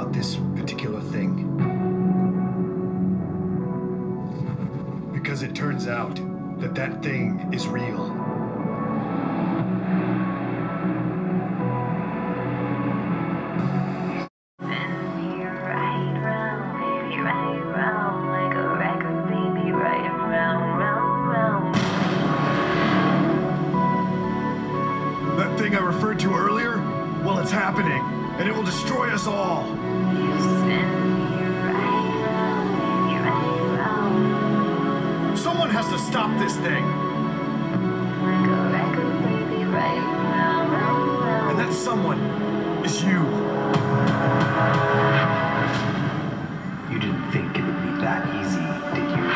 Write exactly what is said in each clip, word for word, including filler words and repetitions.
about this particular thing. Because it turns out that that thing is real. That thing I referred to earlier? Well, it's happening, and it will destroy us all. Someone has to stop this thing. And that someone is you. You didn't think it would be that easy, did you?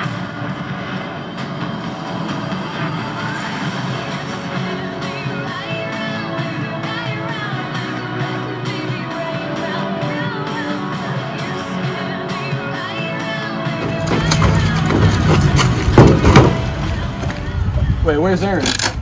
Wait, where's Aaron?